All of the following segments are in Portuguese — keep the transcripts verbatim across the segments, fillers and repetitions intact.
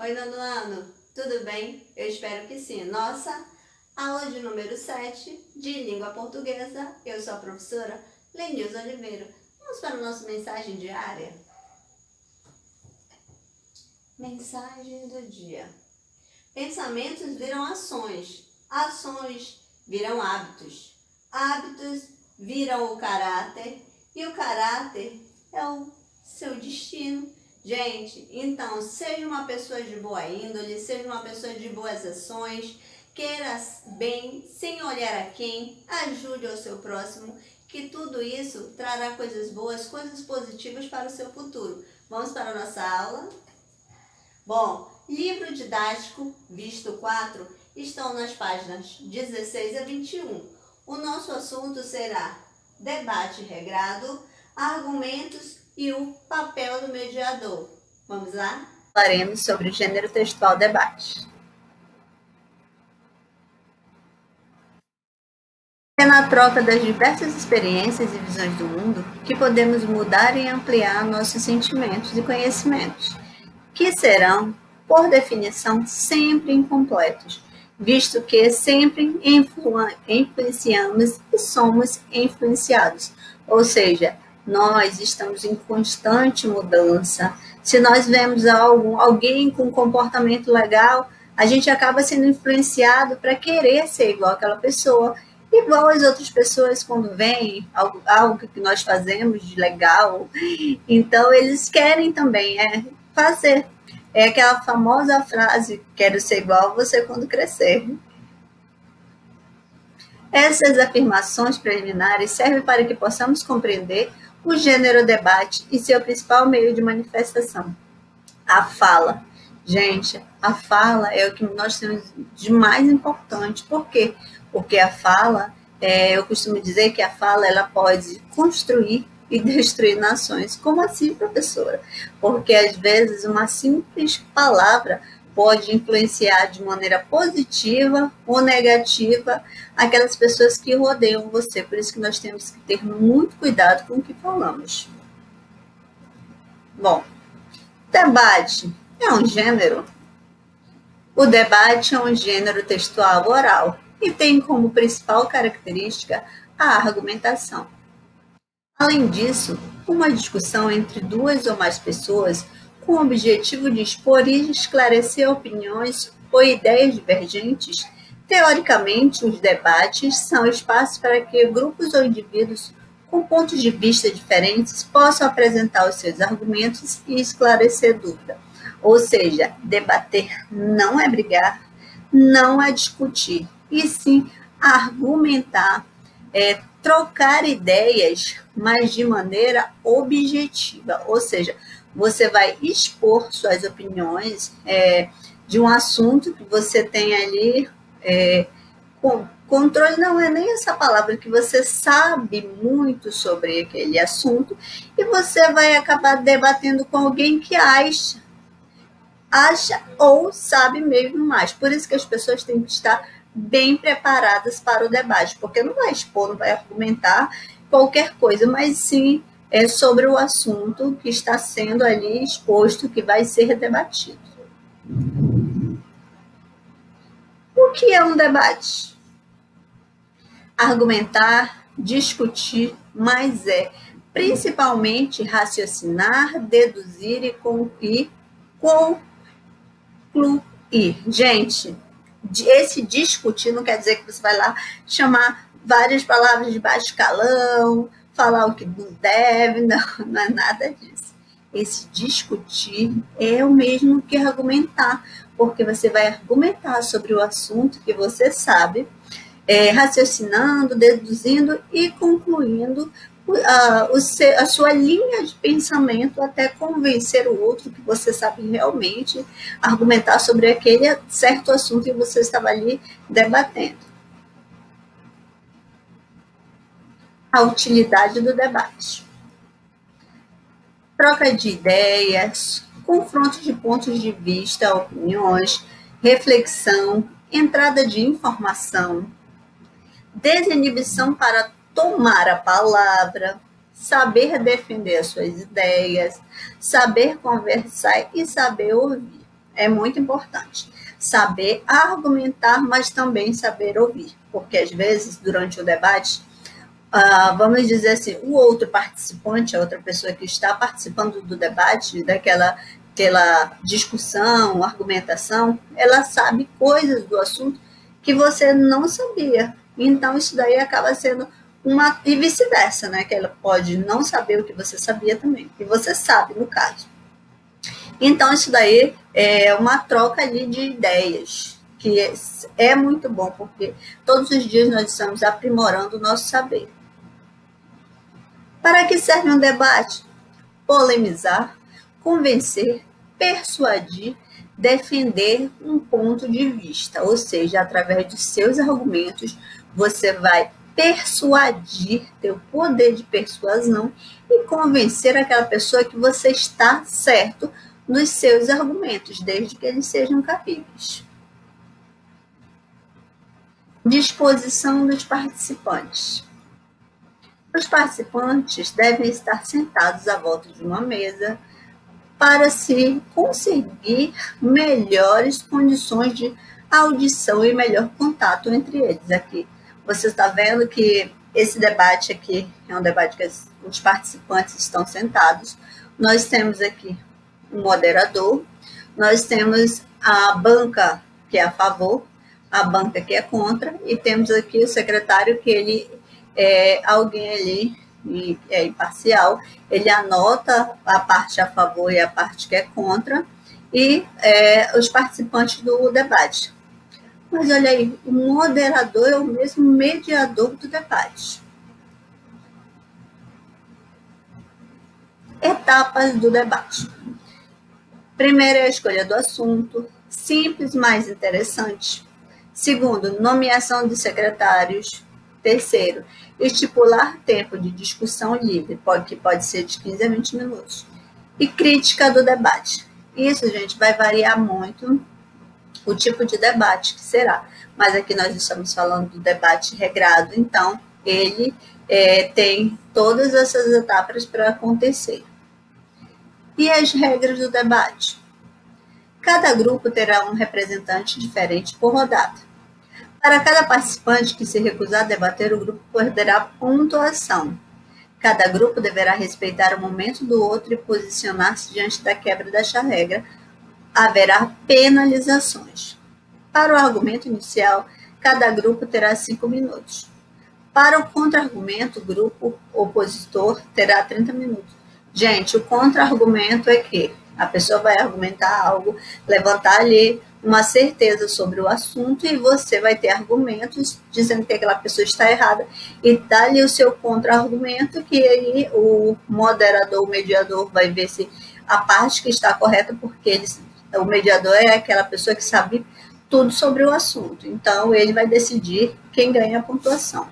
Oi, nono ano, tudo bem? Eu espero que sim. Nossa aula de número sete de língua portuguesa. Eu sou a professora Lenilza Oliveira. Vamos para a nossa mensagem diária? Mensagem do dia. Pensamentos viram ações, ações viram hábitos, hábitos viram o caráter e o caráter é o seu destino. Gente, então, seja uma pessoa de boa índole, seja uma pessoa de boas ações, queira bem, sem olhar a quem, ajude ao seu próximo, que tudo isso trará coisas boas, coisas positivas para o seu futuro. Vamos para a nossa aula? Bom, livro didático, visto quatro, estão nas páginas dezesseis a vinte e um. O nosso assunto será debate regrado, argumentos e o papel do mediador. Vamos lá? Falaremos sobre o gênero textual debate. É na troca das diversas experiências e visões do mundo que podemos mudar e ampliar nossos sentimentos e conhecimentos, que serão, por definição, sempre incompletos, visto que sempre influ- influenciamos e somos influenciados, ou seja, nós estamos em constante mudança. Se nós vemos algo, alguém com um comportamento legal, a gente acaba sendo influenciado para querer ser igual àquela pessoa, igual às outras pessoas quando vem algo, algo que nós fazemos de legal. Então, eles querem também é, fazer. É aquela famosa frase, quero ser igual a você quando crescer. Essas afirmações preliminares servem para que possamos compreender o gênero debate e seu principal meio de manifestação, a fala. Gente, a fala é o que nós temos de mais importante. Por quê? Porque a fala, é, eu costumo dizer que a fala ela pode construir e destruir nações. Como assim, professora? Porque às vezes uma simples palavra pode influenciar de maneira positiva ou negativa aquelas pessoas que rodeiam você. Por isso que nós temos que ter muito cuidado com o que falamos. Bom, debate é um gênero? O debate é um gênero textual oral e tem como principal característica a argumentação. Além disso, uma discussão entre duas ou mais pessoas com o objetivo de expor e esclarecer opiniões ou ideias divergentes. Teoricamente, os debates são espaços para que grupos ou indivíduos com pontos de vista diferentes possam apresentar os seus argumentos e esclarecer dúvida. Ou seja, debater não é brigar, não é discutir, e sim argumentar, é, trocar ideias, mas de maneira objetiva. Ou seja, você vai expor suas opiniões é, de um assunto que você tem ali, é, com, controle não é nem essa palavra, que você sabe muito sobre aquele assunto, e você vai acabar debatendo com alguém que acha, acha ou sabe mesmo mais. Por isso que as pessoas têm que estar bem preparadas para o debate, porque não vai expor, não vai argumentar qualquer coisa, mas sim é sobre o assunto que está sendo ali exposto, que vai ser debatido. O que é um debate? Argumentar, discutir, mas é principalmente raciocinar, deduzir e concluir. Gente, esse discutir não quer dizer que você vai lá chamar várias palavras de baixo calão, falar o que não deve, não, não é nada disso. Esse discutir é o mesmo que argumentar, porque você vai argumentar sobre o assunto que você sabe, é, raciocinando, deduzindo e concluindo a, a sua linha de pensamento até convencer o outro que você sabe realmente argumentar sobre aquele certo assunto que você estava ali debatendo. A utilidade do debate. Troca de ideias, confronto de pontos de vista, opiniões, reflexão, entrada de informação, desinibição para tomar a palavra, saber defender as suas ideias, saber conversar e saber ouvir. É muito importante saber argumentar, mas também saber ouvir, porque às vezes, durante o debate, uh, vamos dizer assim, o outro participante, a outra pessoa que está participando do debate, daquela aquela discussão, argumentação, ela sabe coisas do assunto que você não sabia. Então, isso daí acaba sendo uma... E vice-versa, né? Que ela pode não saber o que você sabia também, que você sabe, no caso. Então, isso daí é uma troca ali de ideias, que é muito bom, porque todos os dias nós estamos aprimorando o nosso saber. Para que serve um debate? Polemizar, convencer, persuadir, defender um ponto de vista, ou seja, através dos seus argumentos, você vai persuadir, ter o poder de persuasão e convencer aquela pessoa que você está certo nos seus argumentos, desde que eles sejam cabíveis. Disposição dos participantes. Os participantes devem estar sentados à volta de uma mesa para se conseguir melhores condições de audição e melhor contato entre eles. Aqui você está vendo que esse debate aqui é um debate que os participantes estão sentados. Nós temos aqui um moderador, nós temos a banca que é a favor, a banca que é contra, e temos aqui o secretário que ele é alguém ali e é imparcial, ele anota a parte a favor e a parte que é contra, e é, os participantes do debate. Mas olha aí, o moderador é o mesmo mediador do debate. Etapas do debate. Primeiro é a escolha do assunto, simples, mais interessante. Segundo, nomeação de secretários. Terceiro, estipular tempo de discussão livre, pode, que pode ser de quinze a vinte minutos. E crítica do debate. Isso, gente, vai variar muito o tipo de debate que será. Mas aqui nós estamos falando do debate regrado, então ele é, tem todas essas etapas para acontecer. E as regras do debate? Cada grupo terá um representante diferente por rodada. Para cada participante que se recusar a debater, o grupo perderá pontuação. Cada grupo deverá respeitar o momento do outro e posicionar-se diante da quebra desta regra. Haverá penalizações. Para o argumento inicial, cada grupo terá cinco minutos. Para o contra-argumento, o grupo opositor terá trinta minutos. Gente, o contra-argumento é que a pessoa vai argumentar algo, levantar ali uma certeza sobre o assunto e você vai ter argumentos dizendo que aquela pessoa está errada e dá ali o seu contra-argumento, que aí o moderador, o mediador vai ver se a parte que está correta, porque ele, o mediador é aquela pessoa que sabe tudo sobre o assunto. Então, ele vai decidir quem ganha a pontuação.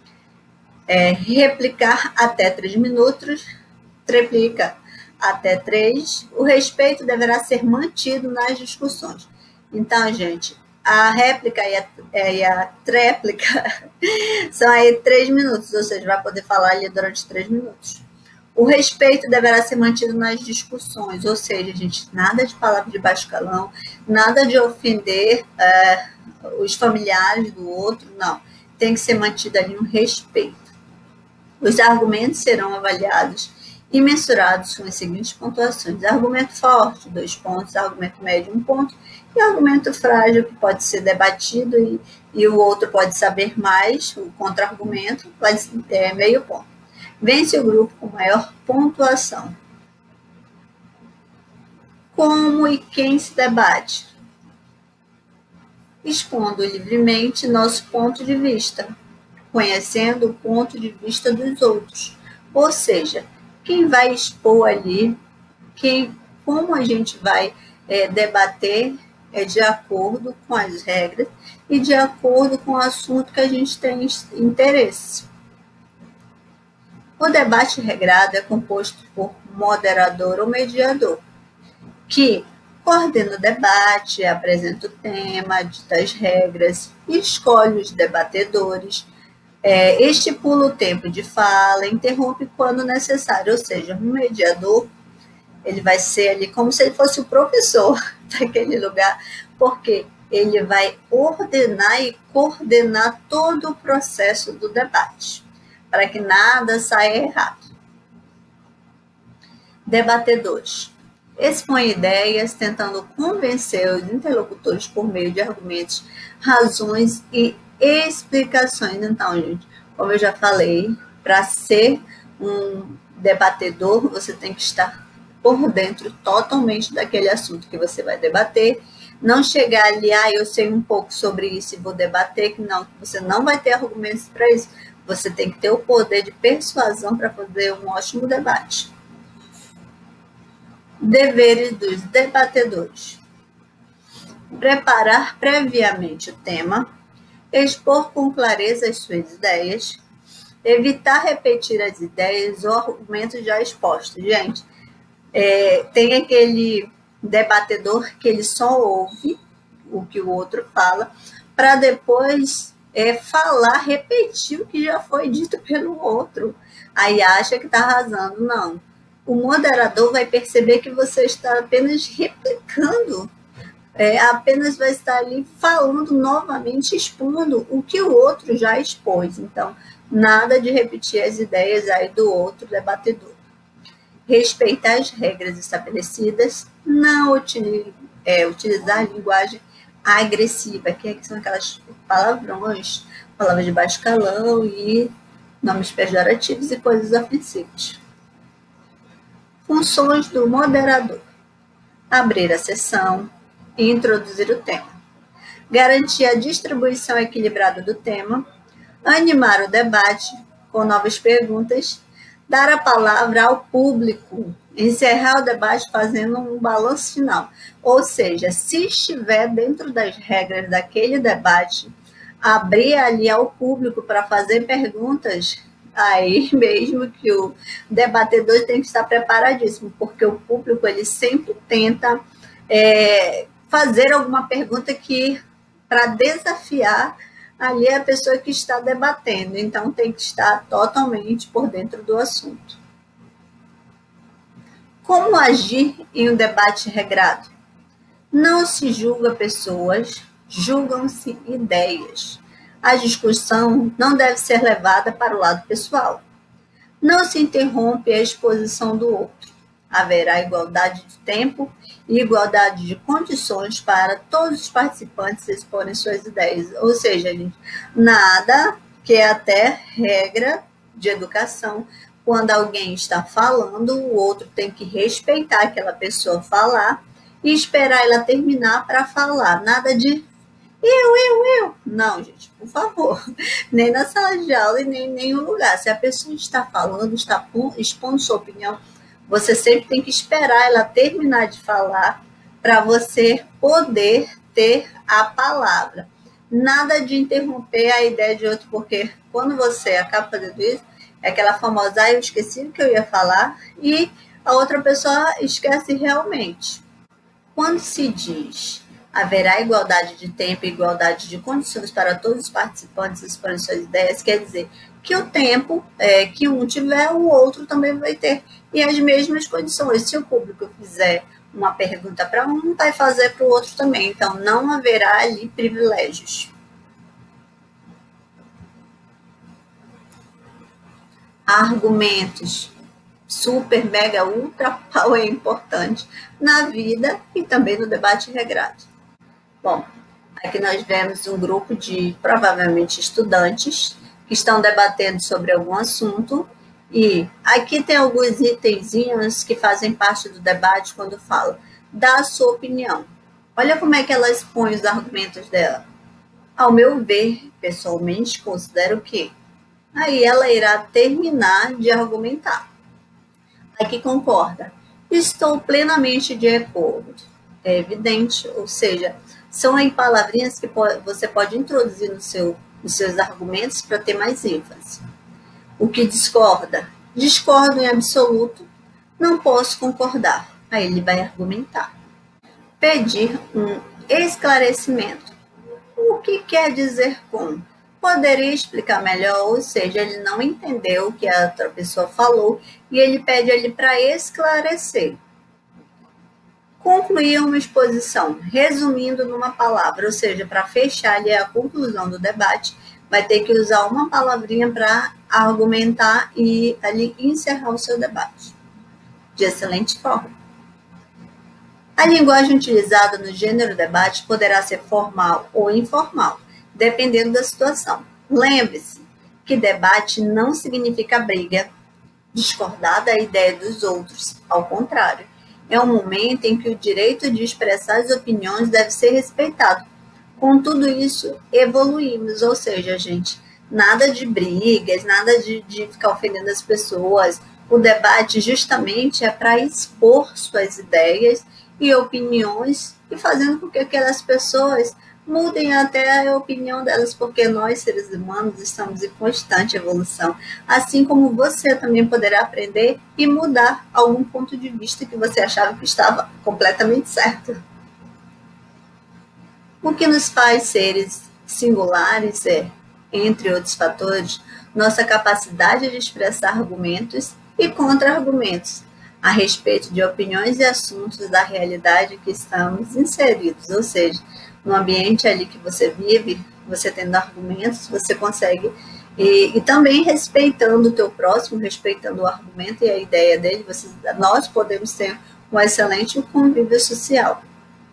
É, replicar até três minutos, triplica até três. O respeito deverá ser mantido nas discussões. Então, gente, a réplica e a, e a tréplica são aí três minutos, ou seja, vai poder falar ali durante três minutos. O respeito deverá ser mantido nas discussões, ou seja, gente, nada de palavra de baixo calão, nada de ofender é, os familiares do outro, não. Tem que ser mantido ali um respeito. Os argumentos serão avaliados e mensurados com as seguintes pontuações: argumento forte, dois pontos; argumento médio, um ponto; e argumento frágil, que pode ser debatido e, e o outro pode saber mais, o contra-argumento, pode ser é, meio ponto. Vence o grupo com maior pontuação. Como e quem se debate? Expondo livremente nosso ponto de vista, conhecendo o ponto de vista dos outros. Ou seja, quem vai expor ali, quem, como a gente vai é, debater é de acordo com as regras e de acordo com o assunto que a gente tem interesse. O debate regrado é composto por moderador ou mediador, que coordena o debate, apresenta o tema, dita as regras, escolhe os debatedores, é, estipula o tempo de fala, interrompe quando necessário, ou seja, um mediador Ele vai ser ali como se ele fosse o professor daquele lugar, porque ele vai ordenar e coordenar todo o processo do debate, para que nada saia errado. Debatedores. Expõe ideias, tentando convencer os interlocutores por meio de argumentos, razões e explicações. Então, gente, como eu já falei, para ser um debatedor, você tem que estar por dentro totalmente daquele assunto que você vai debater. Não chegar ali, ah, eu sei um pouco sobre isso e vou debater, que não, você não vai ter argumentos para isso. Você tem que ter o poder de persuasão para fazer um ótimo debate. Deveres dos debatedores. Preparar previamente o tema, expor com clareza as suas ideias, evitar repetir as ideias ou argumentos já expostos. Gente, é, tem aquele debatedor que ele só ouve o que o outro fala, para depois é, falar, repetir o que já foi dito pelo outro. Aí acha que está arrasando. Não. O moderador vai perceber que você está apenas replicando, é, apenas vai estar ali falando novamente, expondo o que o outro já expôs. Então, nada de repetir as ideias aí do outro debatedor. Respeitar as regras estabelecidas, não utilizar, é, utilizar linguagem agressiva, que são aquelas palavrões, palavras de baixo calão e nomes pejorativos e coisas ofensivas. Funções do moderador. Abrir a sessão e introduzir o tema. Garantir a distribuição equilibrada do tema. Animar o debate com novas perguntas. Dar a palavra ao público. Encerrar o debate fazendo um balanço final. Ou seja, se estiver dentro das regras daquele debate, abrir ali ao público para fazer perguntas, aí mesmo que o debatedor tem que estar preparadíssimo, porque o público ele sempre tenta é, fazer alguma pergunta que para desafiar ali a pessoa que está debatendo, então tem que estar totalmente por dentro do assunto. Como agir em um debate regrado? Não se julga pessoas, julgam-se ideias. A discussão não deve ser levada para o lado pessoal. Não se interrompe a exposição do outro. Haverá igualdade de tempo e igualdade de condições para todos os participantes exporem suas ideias. Ou seja, gente, nada que é até regra de educação. Quando alguém está falando, o outro tem que respeitar aquela pessoa falar e esperar ela terminar para falar. Nada de eu, eu, eu. Não, gente, por favor. Nem na sala de aula e nem em nenhum lugar. Se a pessoa está falando, está expondo sua opinião, você sempre tem que esperar ela terminar de falar para você poder ter a palavra. Nada de interromper a ideia de outro, porque quando você acaba fazendo isso, é aquela famosa, ah, eu esqueci o que eu ia falar, e a outra pessoa esquece realmente. Quando se diz haverá igualdade de tempo e igualdade de condições para todos os participantes exporem suas ideias, quer dizer que o tempo é, que um tiver, o outro também vai ter, e as mesmas condições. Se o público fizer uma pergunta para um, vai fazer para o outro também, então não haverá ali privilégios. Argumentos. Super, mega, ultra, pau é importante na vida e também no debate regrado. Bom, aqui nós vemos um grupo de, provavelmente, estudantes que estão debatendo sobre algum assunto e aqui tem alguns itenzinhos que fazem parte do debate quando fala, dá a sua opinião. Olha como é que ela expõe os argumentos dela. Ao meu ver, pessoalmente, considero que aí ela irá terminar de argumentar. Aqui concorda. Estou plenamente de acordo. É evidente, ou seja, são aí palavrinhas que você pode introduzir no seu, nos seus argumentos para ter mais ênfase. O que discorda? Discordo em absoluto, não posso concordar. Aí ele vai argumentar. Pedir um esclarecimento. O que quer dizer com? Poderia explicar melhor, ou seja, ele não entendeu o que a outra pessoa falou e ele pede ele para esclarecer. Concluir uma exposição, resumindo numa palavra, ou seja, para fechar ali a conclusão do debate, vai ter que usar uma palavrinha para argumentar e ali encerrar o seu debate. De excelente forma. A linguagem utilizada no gênero debate poderá ser formal ou informal, dependendo da situação. Lembre-se que debate não significa briga, discordar da ideia dos outros, ao contrário. É um momento em que o direito de expressar as opiniões deve ser respeitado. Com tudo isso, evoluímos, ou seja, gente, nada de brigas, nada de, de ficar ofendendo as pessoas. O debate justamente é para expor suas ideias e opiniões e fazendo com que aquelas pessoas mudem até a opinião delas, porque nós, seres humanos, estamos em constante evolução, assim como você também poderá aprender e mudar algum ponto de vista que você achava que estava completamente certo. O que nos faz seres singulares é, entre outros fatores, nossa capacidade de expressar argumentos e contra-argumentos a respeito de opiniões e assuntos da realidade que estamos inseridos, ou seja, no ambiente ali que você vive, você tendo argumentos, você consegue, e, e também respeitando o teu próximo, respeitando o argumento e a ideia dele, você, nós podemos ter um excelente convívio social.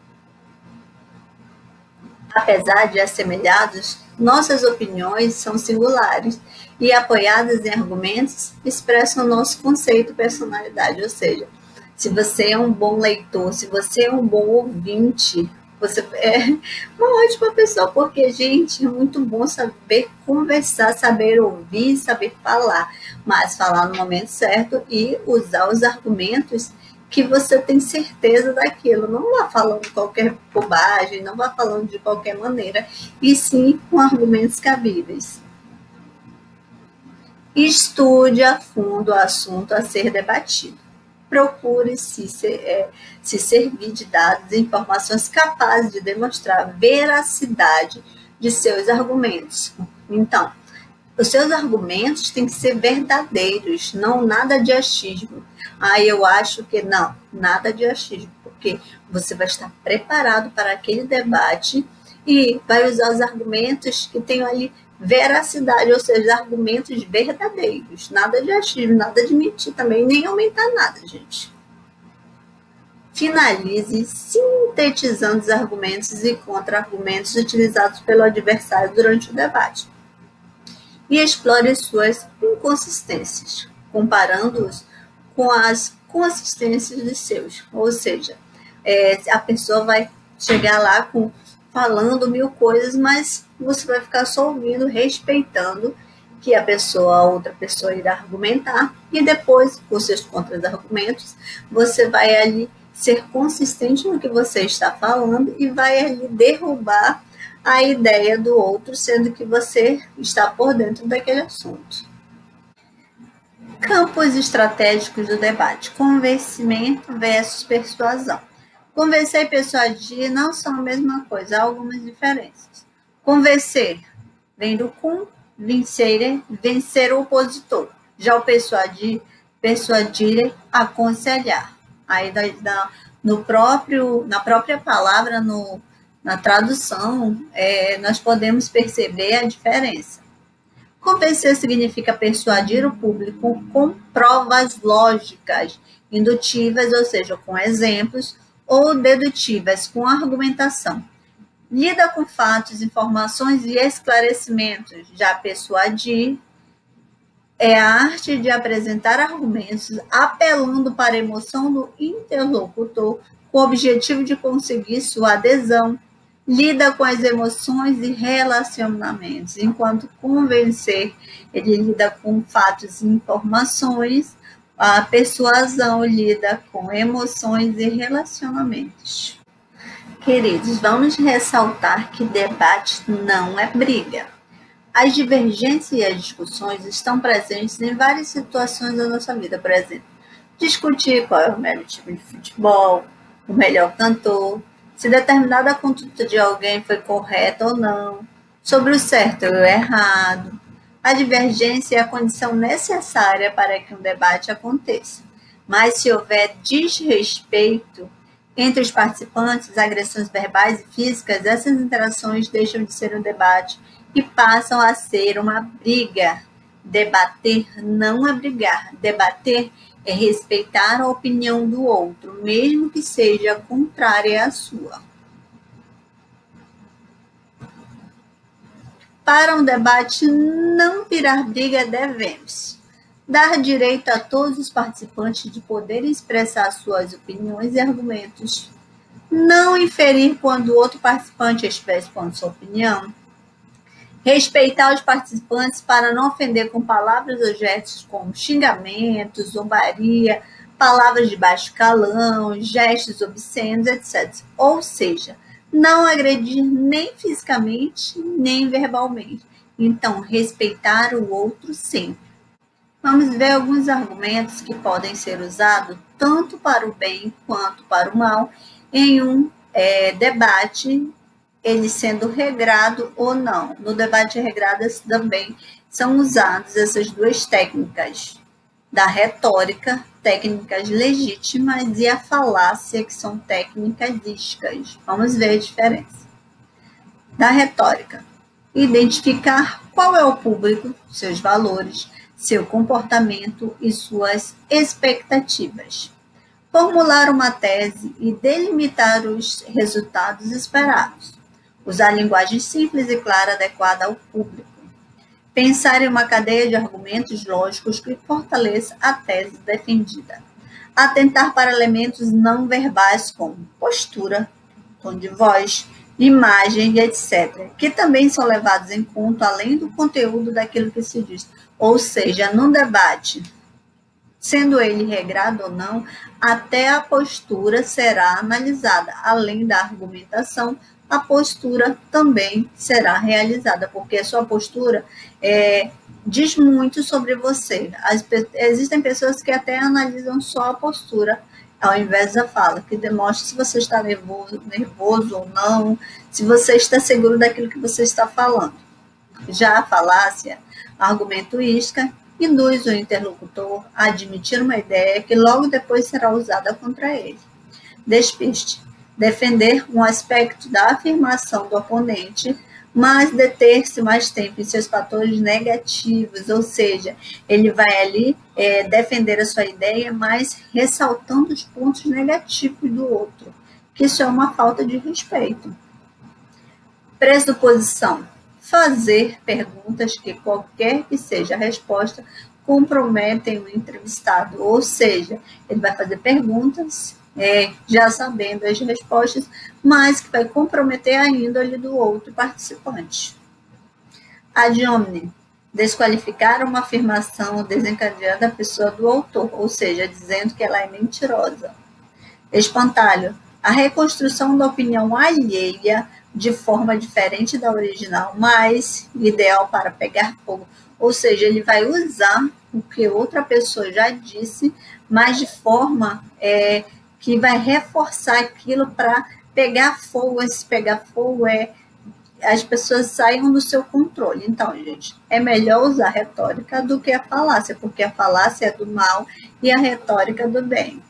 Apesar de assemelhados, nossas opiniões são singulares e apoiadas em argumentos expressam o nosso conceito e personalidade, ou seja, se você é um bom leitor, se você é um bom ouvinte, você é uma ótima pessoa, porque, gente, é muito bom saber conversar, saber ouvir, saber falar, mas falar no momento certo e usar os argumentos que você tem certeza daquilo. Não vá falando qualquer bobagem, não vá falando de qualquer maneira, e sim com argumentos cabíveis. Estude a fundo o assunto a ser debatido. Procure se, é, se servir de dados e informações capazes de demonstrar a veracidade de seus argumentos. Então, os seus argumentos têm que ser verdadeiros, não nada de achismo. Ah, eu acho que não, nada de achismo, porque você vai estar preparado para aquele debate e vai usar os argumentos que tenham ali veracidade, ou seja, argumentos verdadeiros, nada de achismo, nada de mentir também, nem aumentar nada, gente. Finalize sintetizando os argumentos e contra-argumentos utilizados pelo adversário durante o debate e explore suas inconsistências, comparando-os com as consistências dos seus, ou seja, é, a pessoa vai chegar lá com falando mil coisas, mas você vai ficar só ouvindo, respeitando que a pessoa, a outra pessoa irá argumentar, e depois, com seus contra-argumentos, você vai ali ser consistente no que você está falando e vai ali derrubar a ideia do outro, sendo que você está por dentro daquele assunto. Campos estratégicos do debate: convencimento versus persuasão. Convencer e persuadir não são a mesma coisa, há algumas diferenças. Convencer vem do convincere, vencer o opositor. Já o persuadir, persuadir, aconselhar. Aí no próprio, na própria palavra, no, na tradução, é, nós podemos perceber a diferença. Convencer significa persuadir o público com provas lógicas, indutivas, ou seja, com exemplos, ou dedutivas, com argumentação. Lida com fatos, informações e esclarecimentos. Já persuadir é a arte de apresentar argumentos apelando para a emoção do interlocutor com o objetivo de conseguir sua adesão. Lida com as emoções e relacionamentos, enquanto convencer, ele lida com fatos e informações. A persuasão lida com emoções e relacionamentos. Queridos, vamos ressaltar que debate não é briga. As divergências e as discussões estão presentes em várias situações da nossa vida. Por exemplo, discutir qual é o melhor time de futebol, o melhor cantor, se determinada conduta de alguém foi correta ou não, sobre o certo ou o errado. A divergência é a condição necessária para que um debate aconteça. Mas se houver desrespeito, Entre os participantes, agressões verbais e físicas, essas interações deixam de ser um debate e passam a ser uma briga. Debater não é brigar. Debater é respeitar a opinião do outro, mesmo que seja contrária à sua. Para um debate não virar briga, devemos dar direito a todos os participantes de poderem expressar suas opiniões e argumentos, não inferir quando o outro participante expressa sua opinião, respeitar os participantes para não ofender com palavras ou gestos como xingamentos, zombaria, palavras de baixo calão, gestos obscenos, etcétera. Ou seja, não agredir nem fisicamente, nem verbalmente. Então, respeitar o outro sempre. Vamos ver alguns argumentos que podem ser usados tanto para o bem quanto para o mal em um é, debate, ele sendo regrado ou não. No debate regrado também são usadas essas duas técnicas da retórica, técnicas legítimas, e a falácia, que são técnicas dísticas. Vamos ver a diferença. Da retórica: identificar qual é o público, seus valores, seu comportamento e suas expectativas. Formular uma tese e delimitar os resultados esperados. Usar linguagem simples e clara adequada ao público. Pensar em uma cadeia de argumentos lógicos que fortaleça a tese defendida. Atentar para elementos não verbais como postura, tom de voz, imagem, etcétera, que também são levados em conta além do conteúdo daquilo que se diz. Ou seja, num debate, sendo ele regrado ou não, até a postura será analisada. Além da argumentação, a postura também será realizada, porque a sua postura é, diz muito sobre você. As, existem pessoas que até analisam só a postura, ao invés da fala, que demonstra se você está nervoso, nervoso ou não, se você está seguro daquilo que você está falando. Já a falácia argumentuística induz o interlocutor a admitir uma ideia que logo depois será usada contra ele. Despiste: defender um aspecto da afirmação do oponente, mas deter-se mais tempo em seus fatores negativos, ou seja, ele vai ali é, defender a sua ideia, mas ressaltando os pontos negativos do outro, que isso é uma falta de respeito. Pressuposição: fazer perguntas que, qualquer que seja a resposta, comprometem o entrevistado, ou seja, ele vai fazer perguntas é, já sabendo as respostas, mas que vai comprometer a índole do outro participante. Ad hominem: desqualificar uma afirmação desencadeando a pessoa do autor, ou seja, dizendo que ela é mentirosa. Espantalho: a reconstrução da opinião alheia de forma diferente da original, mas ideal para pegar fogo. Ou seja, ele vai usar o que outra pessoa já disse, mas de forma é, que vai reforçar aquilo para pegar fogo. Esse pegar fogo é as pessoas saiam do seu controle. Então, gente, é melhor usar a retórica do que a falácia, porque a falácia é do mal e a retórica do bem.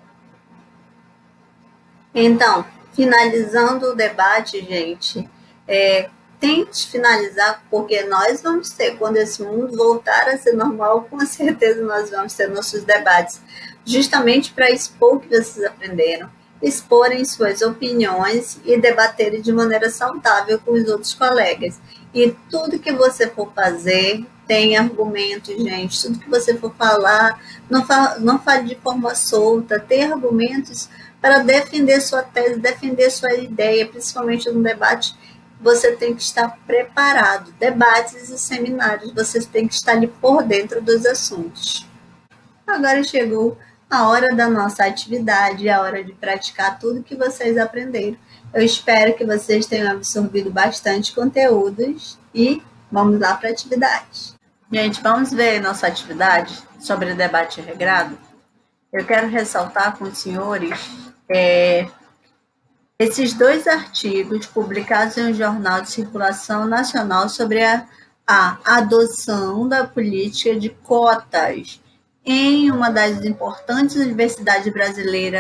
Então, finalizando o debate, gente, é, tente finalizar, porque nós vamos ter, quando esse mundo voltar a ser normal, com certeza nós vamos ter nossos debates, justamente para expor o que vocês aprenderam, exporem suas opiniões e debaterem de maneira saudável com os outros colegas. E tudo que você for fazer, tem argumentos, gente. Tudo que você for falar, não, fa não fale de forma solta, tem argumentos para defender sua tese, defender sua ideia, principalmente no debate. Você tem que estar preparado. Debates e seminários, você tem que estar ali por dentro dos assuntos. Agora chegou a hora da nossa atividade, a hora de praticar tudo que vocês aprenderam. Eu espero que vocês tenham absorvido bastante conteúdos e vamos lá para a atividade. Gente, vamos ver nossa atividade sobre debate regrado? Eu quero ressaltar com os senhores é, esses dois artigos publicados em um jornal de circulação nacional sobre a, a adoção da política de cotas em uma das importantes universidades brasileiras,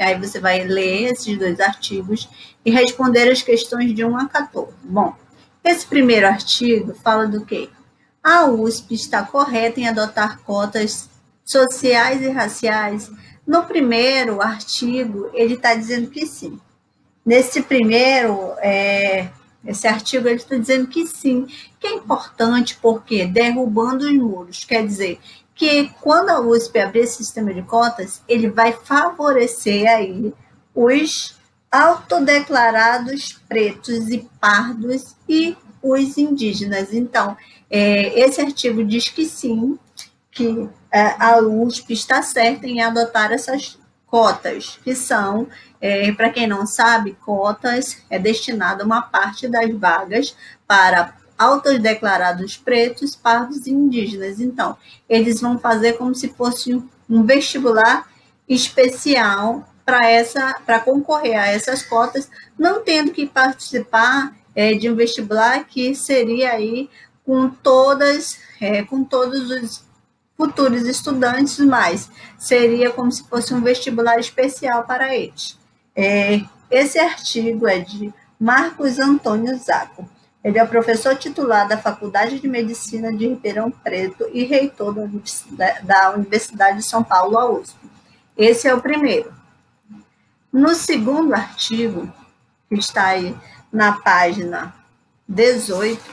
Aí você vai ler esses dois artigos e responder as questões de um a quatorze. Bom, esse primeiro artigo fala do quê? A U S P está correta em adotar cotas sociais e raciais? No primeiro artigo, ele está dizendo que sim. Nesse primeiro, é, esse artigo, ele está dizendo que sim, que é importante porque derrubando os muros, quer dizer que quando a U S P abrir esse sistema de cotas, ele vai favorecer aí os autodeclarados pretos e pardos e os indígenas. Então, é, esse artigo diz que sim, que é, a U S P está certa em adotar essas cotas, que são, é, para quem não sabe, cotas é destinada uma parte das vagas para autodeclarados pretos, pardos e indígenas. Então, eles vão fazer como se fosse um vestibular especial para essa, para concorrer a essas cotas, não tendo que participar é, de um vestibular que seria aí com todas, é, com todos os futuros estudantes, mas seria como se fosse um vestibular especial para eles. É, esse artigo é de Marcos Antônio Zacco. Ele é professor titular da Faculdade de Medicina de Ribeirão Preto e reitor da Universidade, da Universidade de São Paulo, a U S P. Esse é o primeiro. No segundo artigo, que está aí na página dezoito,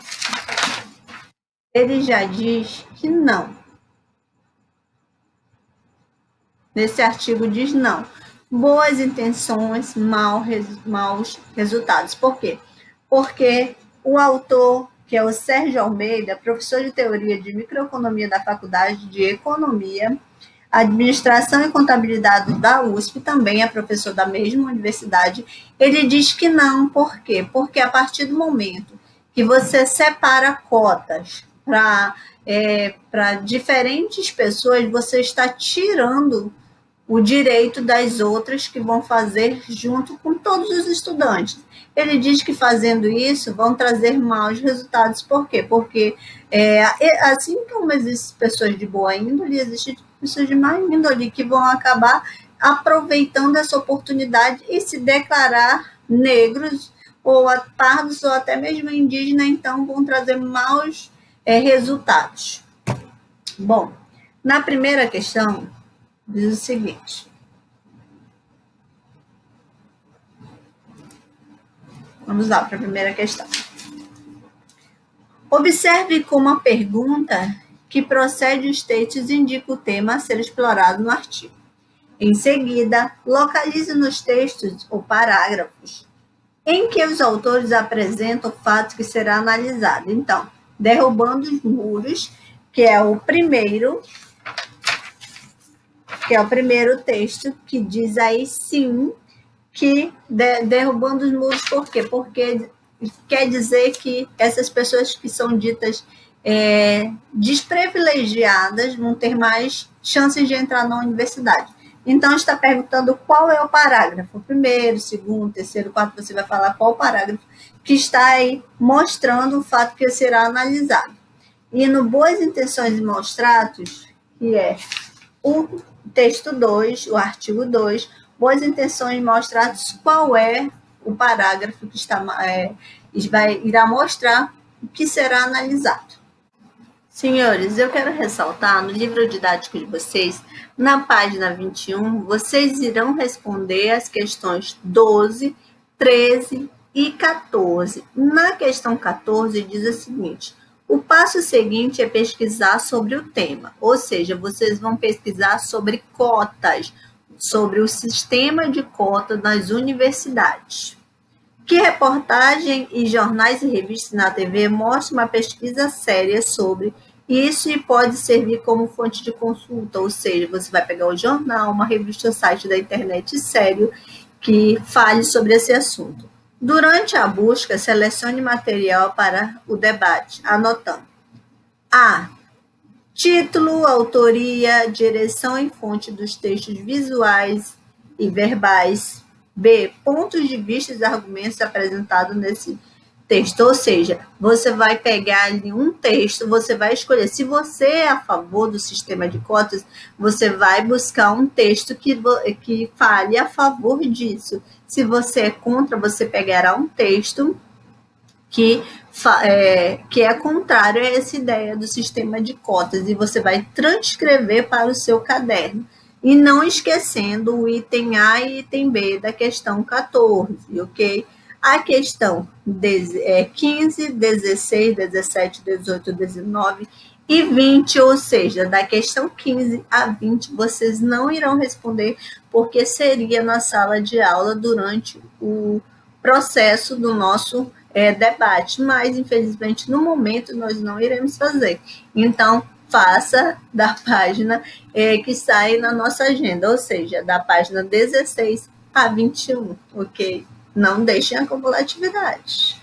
ele já diz que não. Nesse artigo diz não. Boas intenções, mal, maus resultados. Por quê? Porque o autor, que é o Sérgio Almeida, professor de teoria de microeconomia da Faculdade de Economia, Administração e Contabilidade da U S P, também é professor da mesma universidade, ele diz que não. Por quê? Porque a partir do momento que você separa cotas para é, para diferentes pessoas, você está tirando o direito das outras que vão fazer junto com todos os estudantes. Ele diz que fazendo isso vão trazer maus resultados. Por quê? Porque é, assim como existem pessoas de boa índole, existem pessoas de má índole que vão acabar aproveitando essa oportunidade e se declarar negros ou pardos ou até mesmo indígenas, então vão trazer maus é, resultados. Bom, na primeira questão, diz o seguinte. Vamos lá para a primeira questão. Observe como a pergunta que procede os textos indica o tema a ser explorado no artigo. Em seguida, localize nos textos ou parágrafos em que os autores apresentam o fato que será analisado. Então, derrubando os muros, que é o primeiro que é o primeiro texto, que diz aí sim, que de, derrubando os muros, por quê? Porque quer dizer que essas pessoas que são ditas é, desprivilegiadas vão ter mais chances de entrar na universidade. Então, está perguntando qual é o parágrafo, o primeiro, segundo, terceiro, quarto, você vai falar qual o parágrafo que está aí mostrando o fato que será analisado. E no Boas Intenções e Maus Tratos, que é o texto dois, o artigo dois, Boas Intenções e Maus Tratos, qual é o parágrafo que está, é, vai, irá mostrar o que será analisado. Senhores, eu quero ressaltar, no livro didático de vocês, na página vinte e um, vocês irão responder as questões doze, treze e quatorze. Na questão quatorze, diz o seguinte: o passo seguinte é pesquisar sobre o tema, ou seja, vocês vão pesquisar sobre cotas, sobre o sistema de cotas nas universidades. Que reportagem e jornais e revistas na T V mostram uma pesquisa séria sobre isso e pode servir como fonte de consulta, ou seja, você vai pegar o jornal, uma revista, site da internet sério que fale sobre esse assunto. Durante a busca, selecione material para o debate, anotando: A. Título, autoria, direção e fonte dos textos visuais e verbais. B. Pontos de vista e argumentos apresentados nesse texto, ou seja, você vai pegar ali um texto, você vai escolher. Se você é a favor do sistema de cotas, você vai buscar um texto que, que fale a favor disso. Se você é contra, você pegará um texto que é, que é contrário a essa ideia do sistema de cotas e você vai transcrever para o seu caderno. E não esquecendo o item A e item B da questão quatorze, ok? A questão quinze, dezesseis, dezessete, dezoito, dezenove e vinte, ou seja, da questão quinze a vinte, vocês não irão responder porque seria na sala de aula durante o processo do nosso é, debate, mas infelizmente no momento nós não iremos fazer. Então, faça da página é, que sai na nossa agenda, ou seja, da página dezesseis a vinte e um, ok? Não deixem acumular atividade.